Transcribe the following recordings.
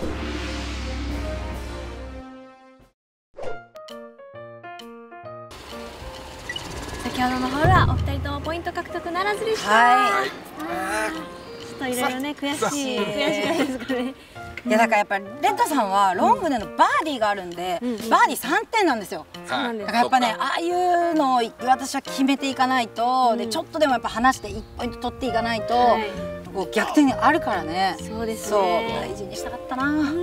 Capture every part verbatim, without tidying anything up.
先ほどのホールはお二人ともポイント獲得ならずでした。はい。ちょっといろいろね悔しい悔しかったですかね。 いやだからやっぱりレッドさんはロングでのバーディーがあるんで、うんうん、バーディーさんてんなんですよ。だからやっぱねああいうのを私は決めていかないと、うん、でちょっとでもやっぱ離していちポイント取っていかないと、はい、こう逆転にあるからね。そうですね。そう大事にしたかったな。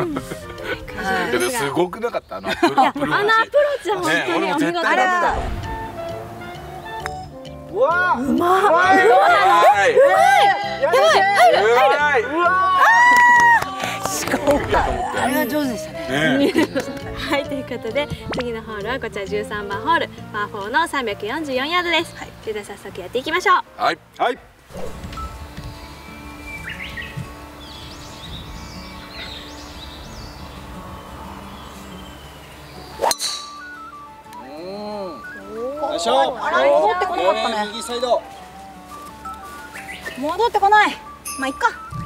すごくなかったあのアプローチ。あのアプローチは本当にお見事だ。 うわうまい。うまい。 やばい。入る入る。うわ。あれは上手でしたね。 はい、ということで次のホールはこちらじゅうさんばんホールパーフォーのさんびゃくよんじゅうよんヤードです。はい、それでは早速やっていきましょう。 はいはい。 よいしょ。 あら戻ってこなかったね。 右サイド。 戻ってこない。まあいっか。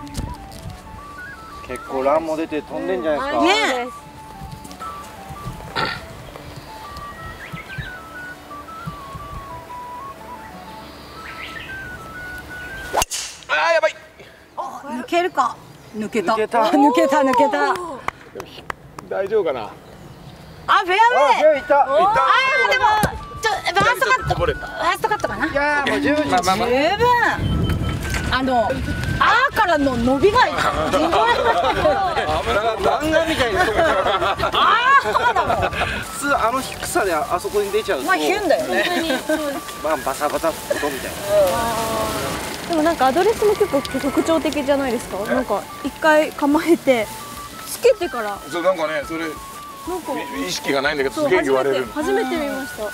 結構ランも出て飛んでんじゃないですか。 ね。 あーやばい。 抜けるか。抜けた。 抜けた。 抜けた抜けた。 大丈夫かな。 あフェアウェイ。 フェアウェイいった。 ああでもちょファーストカット。ファーストカットかな。 いやもう十分十分。 十分。あのあーからの伸びがすごい。 弾丸みたいな。 あーだもん。 普通あの低さであそこに出ちゃうと。 まあヒュンだよね。 まあバサバサッとみたいな。 でもなんかアドレスも結構特徴的じゃないですか。なんか一回構えてつけてから。 そうなんかねそれなんか意識がないんだけどすげえ言われる。 初めて見ました。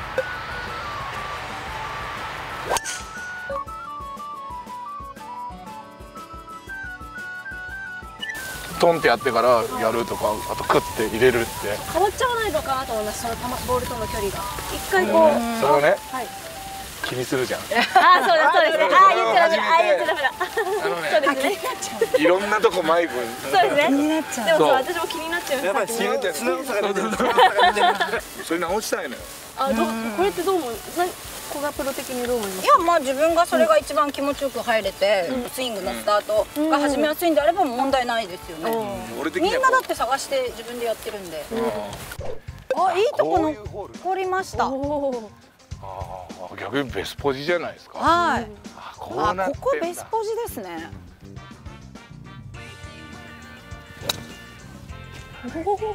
トンってやってからやるとか、あとクッて入れるって変わっちゃわないのかなと思います。そのボールとの距離が一回こうそれをね気にするじゃん。 ああそうだそうですね。ああ言っちゃダメだ。ああ言っちゃダメだ。そうですね。 いろんなとこ迷子に。 そうですね。気になっちゃう。でもそう私も気になっちゃいます。 やばい気になっちゃう。砂草が出てる。 それ直したいのよ。 あどこれってどう思う？古賀プロ的にどう思います？ いやまあ自分がそれが一番気持ちよく入れて、うん、スイングのスタートが始めやすいんであれば問題ないですよね。みんなだって探して自分でやってるんで。あいいとこ残りました。ああ逆にベスポジじゃないですか。 はい。 あこうなってんだ。 ここベスポジですね。 おお。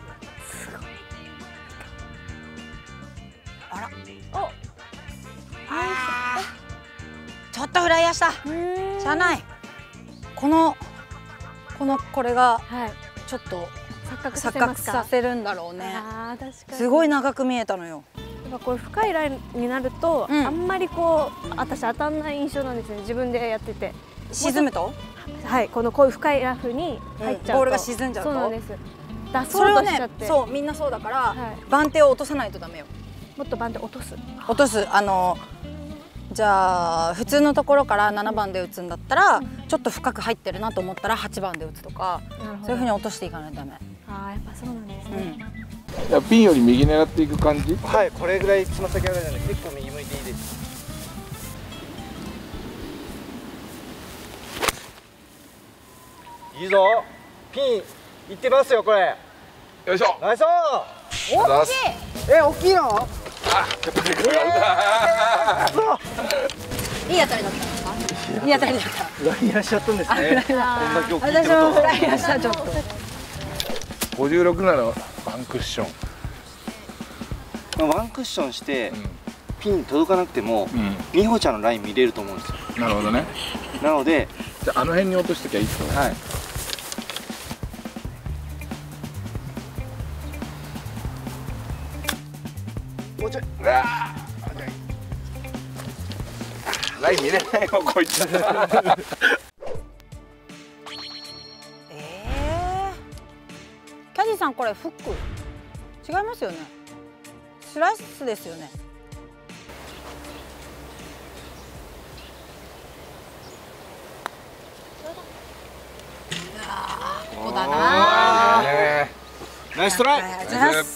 あら。お。あちょっとフライヤーした。しゃあない。このこのこれがちょっと錯覚させるんだろうね。すごい長く見えたのよ。 やっぱこう深いラインになると、うん、あんまりこう私当たんない印象なんですね。自分でやってて。 沈むと？ はいこのこういう深いラフに入っちゃうと、うん、 ボールが沈んじゃうと。 そうなんです。出そうとしちゃって。 そうみんなそうだから、はい、番手を落とさないとダメよ。 もっと番手落とす。 落とすあのじゃあ普通のところからななばんで打つんだったら、うん、ちょっと深く入ってるなと思ったらはちばんで打つとか、そういうふうに落としていかないとダメ。 ああやっぱそうなんですね。 うん、いやピンより右狙っていく感じ？ はい、これぐらいつま先上がりなんで結構右向いていいです。いいぞ。ピンいってますよこれ。 よいしょ。 ナイス。 大きい。 え大きいの？ あやっぱりいい当たりだったんですか？いい当たりだった。 フライヤーしちゃったんですね。 私もフライヤーしたちょっと。 ごじゅうろくならワンクッション。 ワンクッションして、うん、ピン届かなくても、うん、美穂ちゃんのライン見れると思うんですよ。 なるほどね。 なので、 じゃああの辺に落としときゃいいですか。はい。 もうちょい。 ライン見れないよこいつ。 ええ。キャディさんこれフック違いますよね。スライスですよね。ここイストライ。 ありがとうございます。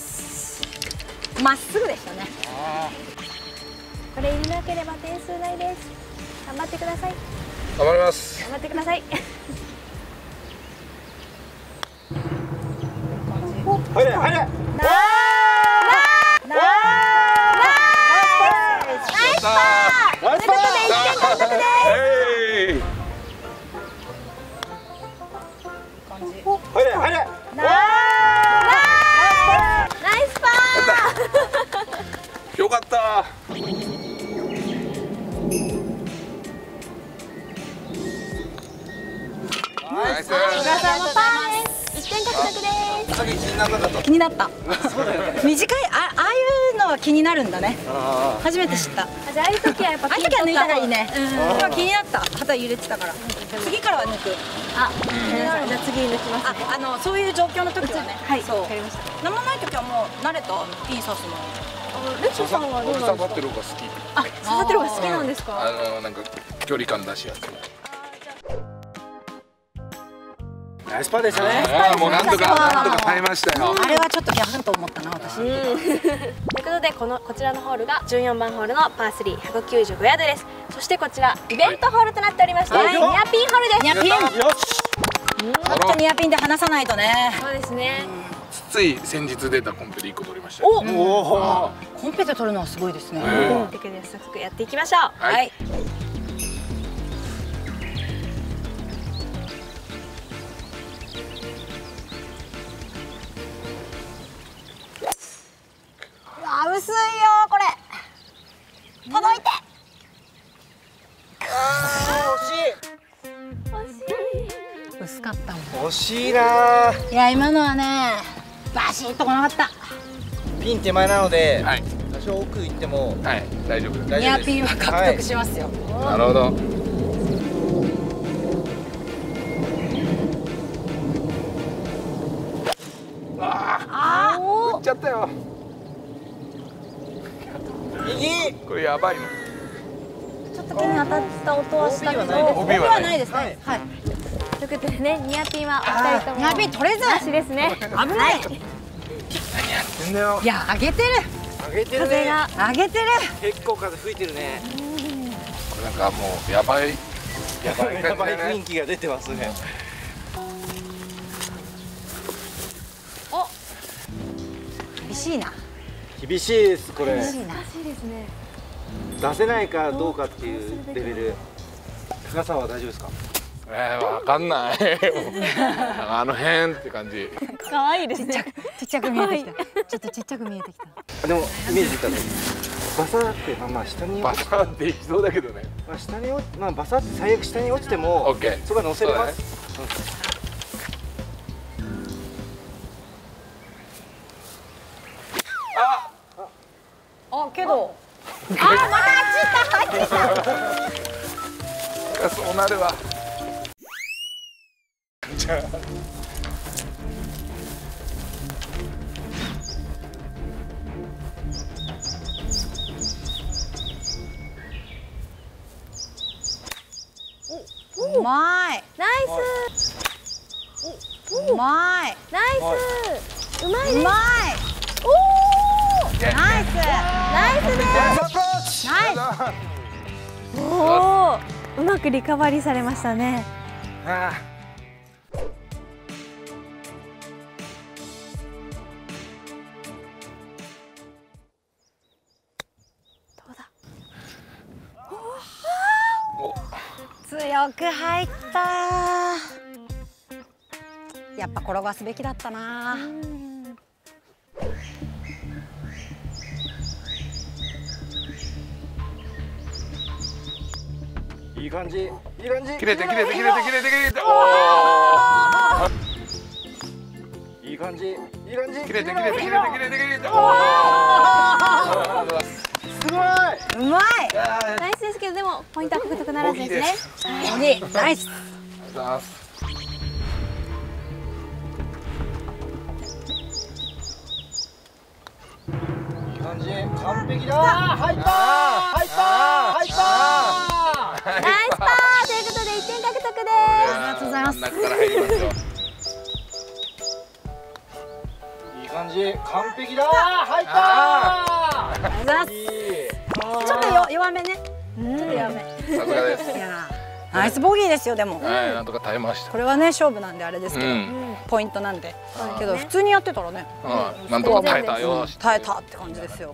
まっすぐでしたね。 これ入れなければ点数ないです。頑張ってください。 頑張ります。 頑張ってください。 入れ入れ。 ということでいってん獲得です。 入れ入れ。 ナイスパー。 よかった。ナイス。 小川さんもパーです。いってん獲得です。 先気にならなかった。 気になった。 そうだよね。 短い、あ、ああいうのは気になるんだね。初めて知った。 あ、じゃあああいう時はやっぱああいう時は抜いたらいいね。 うん今気になった。旗揺れてたから。次からは抜く。 あ、じゃあ次抜きますあ、 ね。 あのそういう状況の時はね。 はい、 そうわかりました。 何もない時はもう慣れたピン刺すの。 レッドさんはどうなん刺さですか。 ってる方が好き。 あ、刺さってる方が好きなんですか。 あのなんか距離感出しやすい。 ナイスパーでしたね。 ああもうなんとかなんとか耐えましたよ。 あれはちょっとギャフンと思ったな私。 ということでこのこちらのホールがじゅうよんばんホールのパースリー ひゃくきゅうじゅうごヤードです。そしてこちらイベントホールとなっておりまして、 はいニアピンホールです。 ニアピン。 よし。 ちょっとニアピンで離さないとね。 そうですね。 つい先日出たコンペでいっこ取りました。 お、 おお。 コンペで取るのはすごいですね。 ええということで早速やっていきましょう。 はいはい。あ、薄いよこれ。届いて。 惜薄かったもん。 しい。惜しいな。 いや今のはね、バシッとこなかった。 ピン手前なので、 はい多少奥行ってもはい大丈夫です。 大丈夫です。 ニアピンは獲得しますよ。 なるほど。ああ打っちゃったよ。 右。 これやばいの。 ちょっと手に当たった音はしたけど。 オービー はないですオービー はないないですね。はい。 ということでね、ニアピンはお二人ともニアピン取れず。 なしですね。 危ない。 何やってんだよ。 いや上げてる。 上げてるね。 風が上げてる。 結構風吹いてるね。 これなんかもうやばいやばいやばい感じだね。 雰囲気が出てますね。 厳しいな。 厳しいですこれ。 厳しいな。 らしいですね。 出せないかどうかっていうレベル。高さは大丈夫ですか？ えー、わかんない。あの辺って感じ。 可愛いですね。 ちっちゃく見えてきた。ちょっとちっちゃく見えてきた。 でもイメージしたね。バサーってまあまあ下にバサーっていきそうだけどね。 まあ下に落まあバサーって最悪下に落ちてもオッケーそこが乗せれます。 あけど。 そうなるわ。じゃあ。 うまい。 ナイス。 うまい。 ナイス。うまいうです。 まい。 おお。 ナイス。 ナイスです。 ナイス。 おお。うまくリカバリーされましたね。 あどうだ。 強く入った。やっぱ転がすべきだったな。 いい感じ。いい感じ。 切れて切れて切れて切れて切れて。おお。 いい感じ。いい感じ。 切れて切れて切れて切れて切れて。おお。 すごい。 うまい。 ナイスですけどでもポイントは獲得ならずですね。 おにナイス。 ありがとうございます。 いい感じ。完璧だ。入った。入った。入った。 ナイスパーということでいってん獲得です。 ありがとうございます。 真ん中から入りますよ。いい感じ。完璧だ。入ったー。 ありがとうございます。ちょっとよ弱めね。ちょっと弱め。 さすがです。 いやー、ナイスボギーですよ。でもはい、なんとか耐えました。 これはね勝負なんであれですけど、ポイントなんで。けど普通にやってたらね、 なんとか耐えたよ。 耐えたって感じですよ。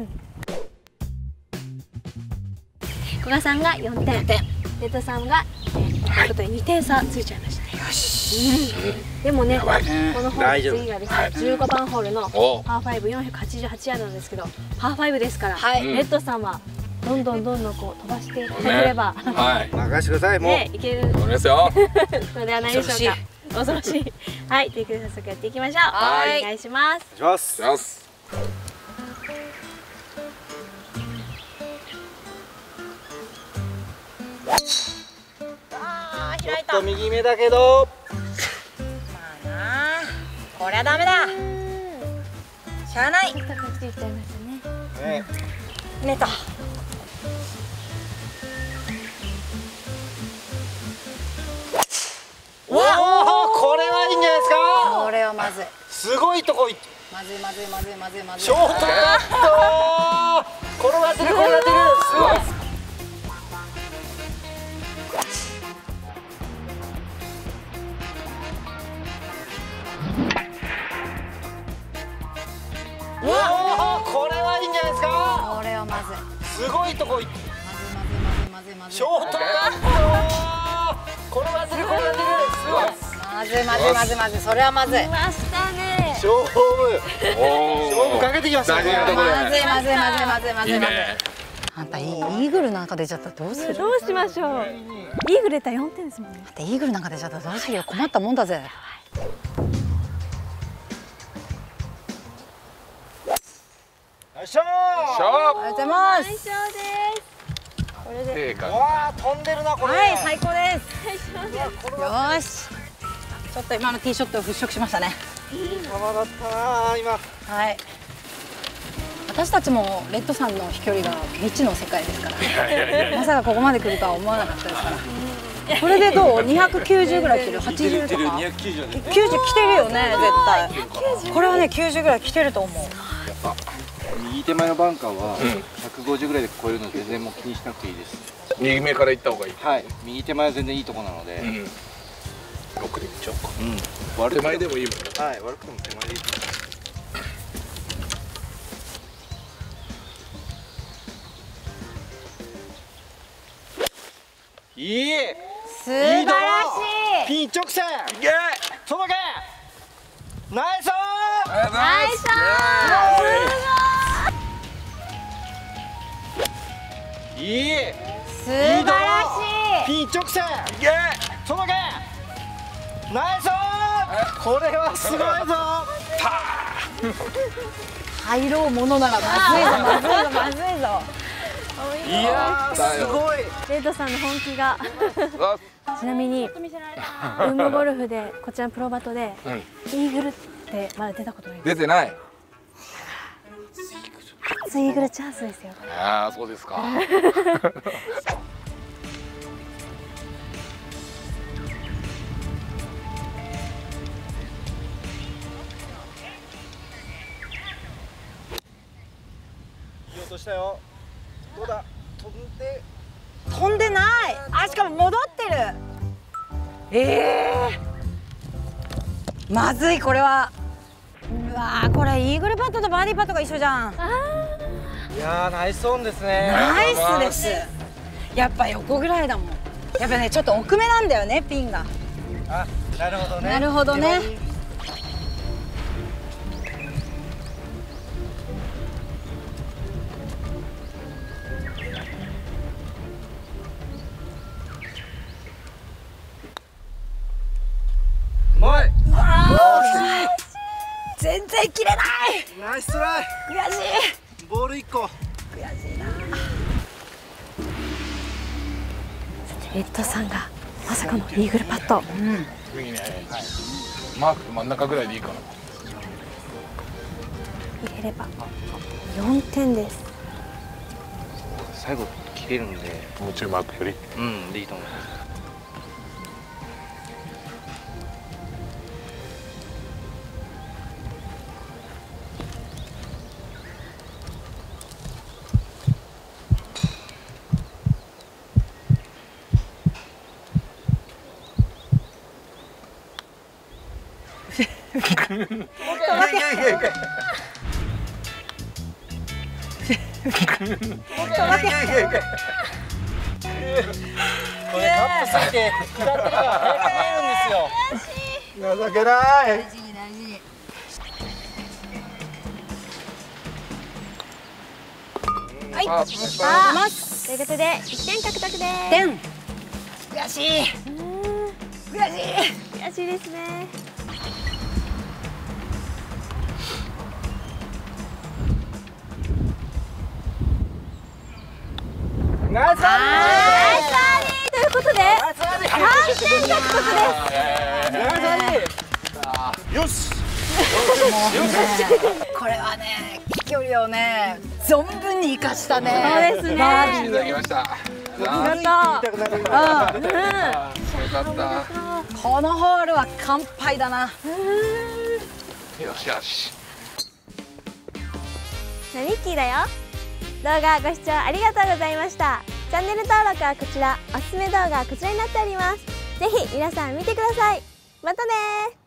古賀さんがよんてん、レッドさんがということでにてん差ついちゃいましたね。よし。でもね、このホール次がですね、じゅうごばんホールのパーファイブよんひゃくはちじゅうはちヤードなんですけど、パーファイブですから、レッドさんはどんどんどんどんこう飛ばしていただければ、 はい。 任してください。もう。 ね、いける。 そうですよ。 それでは何でしょうか。恐ろしい。はい、ということで早速やっていきましょう。 はい、 お願いします。 お願いします。 よし。 あー開いた。 ちょっと右目だけど。 まあなあ、こりゃダメだ。しゃあない。 高くついちゃいましたね。 ね。 寝た。 おお、これはいいんじゃないですか。 これはまずい。 すごいとこ行って。 まずいまずいまずいまずいまずい。 ショートカット。転がってる転がってる。すごい。おお、これはいいんじゃないですか。 これはまずい。 すごいとこ行って。 まずいまずいまずいまずいまずい。 ショートカット。転がってる転がってる。すごい。 まずいまずいまずいまずい。それはまずい。 来ましたね。 勝負。勝負かけてきましたね。 まずいまずいまずいまずいまずいまずい。あんたイーグルなんか出ちゃったらどうする？ どうしましょう。イーグル出たらよんてんですもんね。 あんたイーグルなんか出ちゃったらどうするよ。困ったもんだぜ。 よいしょー。 ありがとうございます。 最初です。これで。 ええか。 わあ、飛んでるなこれ。 はい、最高です。 最初です。 よーし。ちょっと今のティーショットを払拭しましたね。 玉だったな今。 はい。私たちもレッドさんの飛距離が未知の世界ですから。まさかここまで来るとは思わなかったですから。これでどう？にひゃくきゅうじゅうぐらい来てる？はちじゅうとか？ にひゃくきゅうじゅう。 きゅうじゅう来てるよね、絶対。これはね、きゅうじゅうぐらい来てると思う。 右手前のバンカーはひゃくごじゅうぐらいで超えるので全然もう気にしなくていいです。 右目から行った方がいい。 はい、右手前は全然いいところなので。 ろくでいっちゃおうか。 うん。 手前でもいいもん。 はい、悪くても手前でいい。いい。 素晴らしい。 ピン直線。 いけ。 届け。ナイスオン。 ナイスいい。 素晴らしい。 ピン直線。 いけ。 届け。ナイスオン。これはすごいぞ。 入ろうものならまずいぞまずいぞまずいぞ。 いやーすごい。 レッドさんの本気が。ちなみに運動ゴルフでこちらのプロバトでイーグルってまだ出たことない。 出てない。 初イーグルチャンスですよ。 ああ、そうですか。 いい音したよ。どうだ。飛んで。 飛んでない。あ、しかも戻ってる。ええー、まずい。これはうわー、これイーグルパットとバーディーパットが一緒じゃん。 いやーナイスオンですね。 ナイスです。やっぱ横ぐらいだもん。やっぱね、ちょっと奥めなんだよね、ピンが。 あ、なるほどね。 なるほどね。 うまい。 全然切れない。 ナイストライ。 悔しい。 ボール一個。 悔しいな。 レッドさんがまさかのイーグルパット。 うん。右ね。マーク真ん中ぐらいでいいかな。 入れればよんてんです。 最後切れるんで。 もうちょいマークより。 うん、でいいと思います。 これカップすぎて下ってるから早く見えるんですよ。情けない。 大事に大事に。はい、あ、ます。 ということでいってん獲得です。 点。悔しい。悔しい。 悔しいですね。 ナイスバーディー。 ということでさんてん獲得です。 よし。 これはね、飛距離をね、存分に生かしたね。 そうですね。 バーディーいただきました。 ありがとう。 よかった。 このホールは完敗だな。 よしよし。 ミッキーだよ。動画ご視聴ありがとうございました。チャンネル登録はこちら、おすすめ動画はこちらになっております。ぜひ皆さん見てください。またねー。